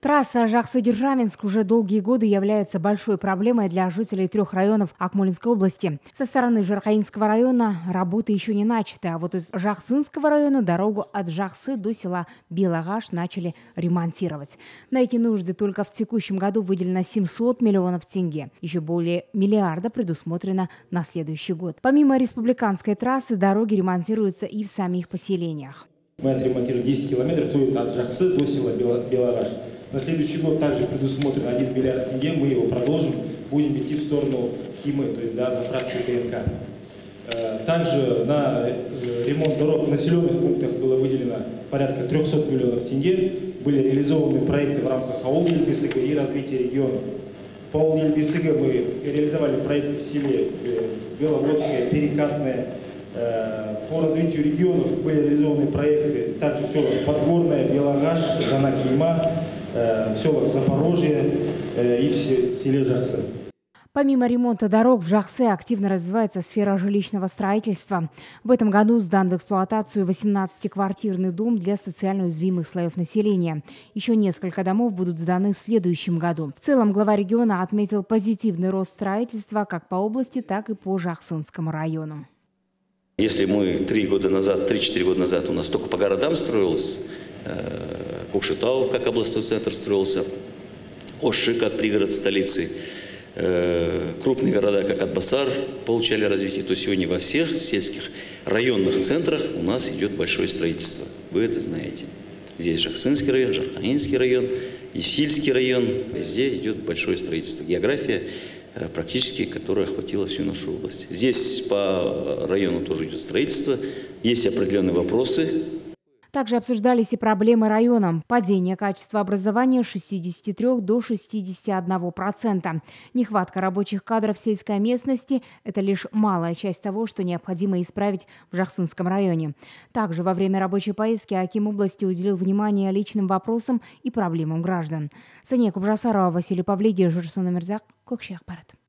Трасса Жаксы-Державинск уже долгие годы является большой проблемой для жителей 3 районов Акмолинской области. Со стороны Жаркаинского района работы еще не начаты, а вот из Жаксынского района дорогу от Жаксы до села Белагаш начали ремонтировать. На эти нужды только в текущем году выделено 700 миллионов тенге. Еще более миллиарда предусмотрено на следующий год. Помимо республиканской трассы, дороги ремонтируются и в самих поселениях. Мы отремонтировали 10 километров, то есть от Жаксы до села Белагаш. На следующий год также предусмотрен 1 миллиард тенге, мы его продолжим, будем идти в сторону Химы, то есть заправки ТНК. Также на ремонт дорог в населенных пунктах было выделено порядка 300 миллионов тенге. Были реализованы проекты в рамках АОЛ Ельбисыга и развития регионов. По АОЛ Ельбисыга мы реализовали проекты в селе Беловодское, Перекатное. По развитию регионов были реализованы проекты также в селах Подгорное, Белагаш, Жанакима, в селах Запорожье и в селе Жаксы. Помимо ремонта дорог, в Жаксе активно развивается сфера жилищного строительства. В этом году сдан в эксплуатацию 18-квартирный дом для социально уязвимых слоев населения. Еще несколько домов будут сданы в следующем году. В целом глава региона отметил позитивный рост строительства как по области, так и по Жаксынскому району. Если мы 3-4 года назад у нас только по городам строилось, Кокшетау как областной центр строился, Оши как пригород столицы, крупные города как Атбасар получали развитие, то сегодня во всех сельских районных центрах у нас идет большое строительство. Вы это знаете. Здесь Жаксынский район, Жаркаинский район, Исильский район, везде идет большое строительство. География практически, которая охватила всю нашу область. Здесь по району тоже идет строительство, есть определенные вопросы. Также обсуждались и проблемы района. Падение качества образования с 63 до 61%. Нехватка рабочих кадров в сельской местности – это лишь малая часть того, что необходимо исправить в Жаксынском районе. Также во время рабочей поездки аким области уделил внимание личным вопросам и проблемам граждан. Сания Кубжасарова, Василий Павлидий, Журсун Мирзак, Кокши Ахбарат.